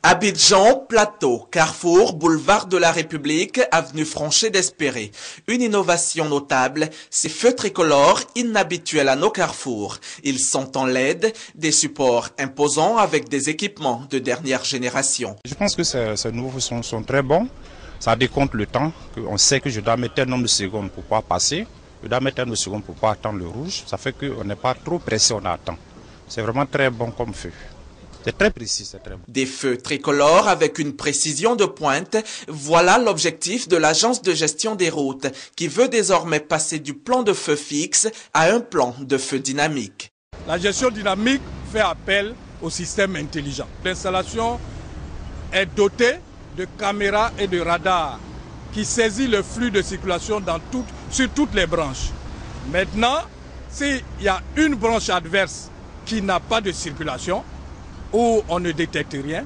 Abidjan, Plateau, Carrefour, boulevard de la République, avenue Franchet d'Espéré. Une innovation notable, ces feux tricolores inhabituels à nos carrefours. Ils sont en LED, des supports imposants avec des équipements de dernière génération. Je pense que ces nouveaux sont très bons. Ça décompte le temps. On sait que je dois mettre un nombre de secondes pour pouvoir passer. Je dois mettre un nombre de secondes pour pouvoir attendre le rouge. Ça fait qu'on n'est pas trop pressé, on attend. C'est vraiment très bon comme feu. C'est très précis, c'est très bon. Des feux tricolores avec une précision de pointe, voilà l'objectif de l'agence de gestion des routes qui veut désormais passer du plan de feu fixe à un plan de feu dynamique. La gestion dynamique fait appel au système intelligent. L'installation est dotée de caméras et de radars qui saisit le flux de circulation sur toutes les branches. Maintenant, s'il y a une branche adverse qui n'a pas de circulation, où on ne détecte rien,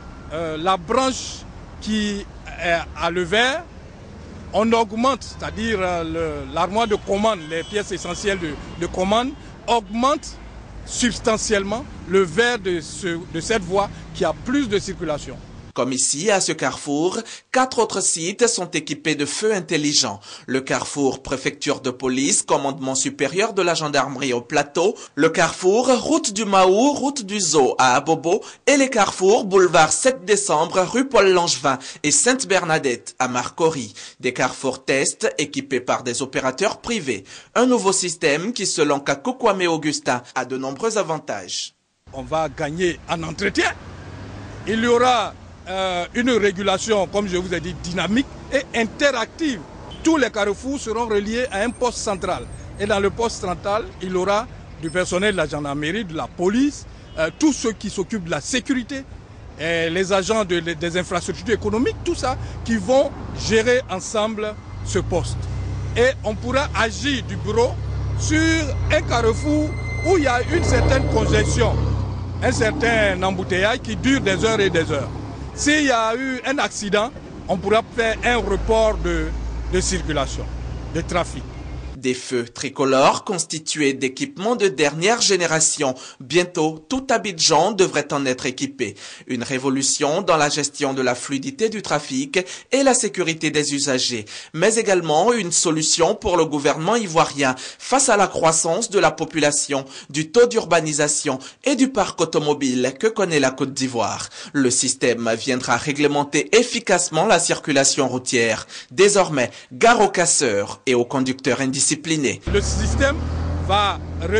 la branche qui est à le vert, on augmente, c'est-à-dire l'armoire de commande, les pièces essentielles de commande, augmente substantiellement le vert de cette voie qui a plus de circulation. Comme ici, à ce carrefour, 4 autres sites sont équipés de feux intelligents. Le carrefour préfecture de police, commandement supérieur de la gendarmerie au Plateau, le carrefour route du Mahou, route du Zoo à Abobo et les carrefours boulevard 7 décembre, rue Paul Langevin et Sainte-Bernadette à Marcory. Des carrefours tests équipés par des opérateurs privés. Un nouveau système qui, selon Kakou Kwame Augustin, a de nombreux avantages. On va gagner en entretien. Il y aura une régulation, comme je vous ai dit, dynamique et interactive. Tous les carrefours seront reliés à un poste central. Et dans le poste central, il y aura du personnel de la gendarmerie, de la police, tous ceux qui s'occupent de la sécurité, et les agents des infrastructures économiques, tout ça, qui vont gérer ensemble ce poste. Et on pourra agir du bureau sur un carrefour où il y a une certaine congestion, un certain embouteillage qui dure des heures et des heures. S'il y a eu un accident, on pourra faire un report de circulation, de trafic. Des feux tricolores constitués d'équipements de dernière génération. Bientôt, tout Abidjan devrait en être équipé. Une révolution dans la gestion de la fluidité du trafic et la sécurité des usagers, mais également une solution pour le gouvernement ivoirien face à la croissance de la population, du taux d'urbanisation et du parc automobile que connaît la Côte d'Ivoire. Le système viendra réglementer efficacement la circulation routière. Désormais, gare aux casseurs et aux conducteurs indisciplinés. Le système va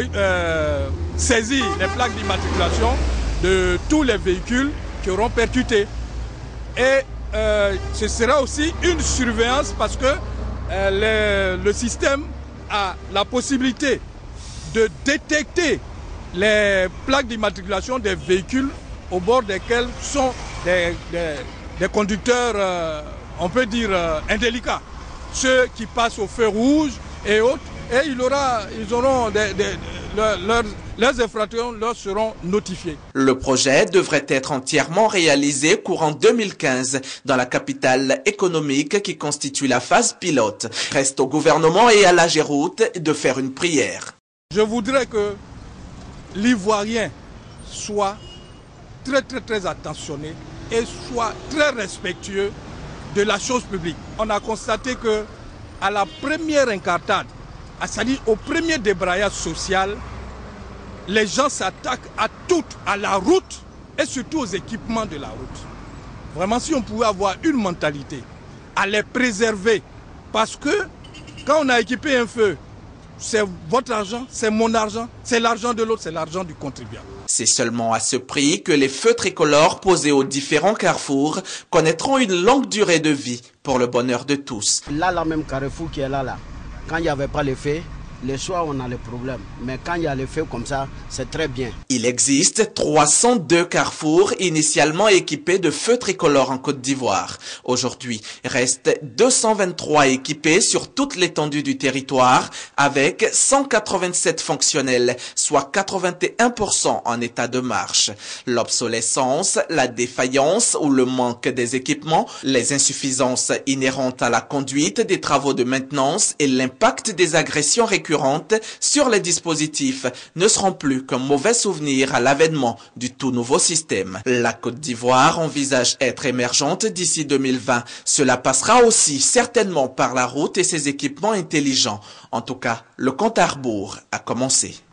saisir les plaques d'immatriculation de tous les véhicules qui auront percuté. Et ce sera aussi une surveillance parce que le système a la possibilité de détecter les plaques d'immatriculation des véhicules au bord desquels sont des conducteurs, on peut dire, indélicats. Ceux qui passent au feu rouge et autres, et ils auront leurs infractions leur seront notifiées. Le projet devrait être entièrement réalisé courant 2015 dans la capitale économique qui constitue la phase pilote. Reste au gouvernement et à l'AGEROUTE de faire une prière. Je voudrais que l'Ivoirien soit très attentionné et soit très respectueux de la chose publique. On a constaté que à la première incartade, c'est-à-dire au premier débrayage social, les gens s'attaquent à la route et surtout aux équipements de la route. Vraiment, si on pouvait avoir une mentalité à les préserver, parce que quand on a équipé un feu, c'est votre argent, c'est mon argent, c'est l'argent de l'autre, c'est l'argent du contribuable. C'est seulement à ce prix que les feux tricolores posés aux différents carrefours connaîtront une longue durée de vie pour le bonheur de tous. Là, même carrefour qui est là, quand il n'y avait pas les feux, les soirs on a les problèmes. Mais quand il y a les feux comme ça, c'est très bien. Il existe 302 carrefours initialement équipés de feux tricolores en Côte d'Ivoire. Aujourd'hui, restent 223 équipés sur toute l'étendue du territoire avec 187 fonctionnels, soit 81% en état de marche. L'obsolescence, la défaillance ou le manque des équipements, les insuffisances inhérentes à la conduite des travaux de maintenance et l'impact des agressions récurrentes récurrentes sur les dispositifs ne seront plus qu'un mauvais souvenir à l'avènement du tout nouveau système. La Côte d'Ivoire envisage être émergente d'ici 2020. Cela passera aussi certainement par la route et ses équipements intelligents. En tout cas, le compte à rebours a commencé.